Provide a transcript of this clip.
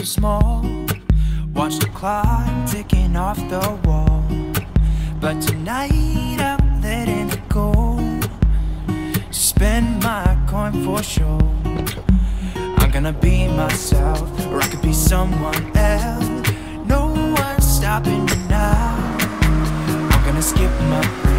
so small. Watch the clock ticking off the wall. But tonight I'm letting it go. Spend my coin for sure. I'm gonna be myself, or I could be someone else. No one's stopping me now. I'm gonna skip my breath.